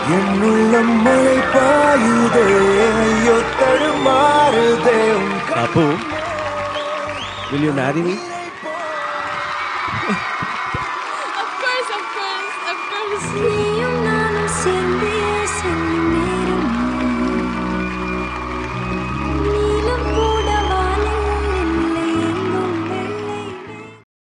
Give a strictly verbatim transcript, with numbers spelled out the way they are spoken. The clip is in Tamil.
என்னுள்ளம் மழை பாயுதே ஐயோ தடுமாறுதே Apu, will you marry me?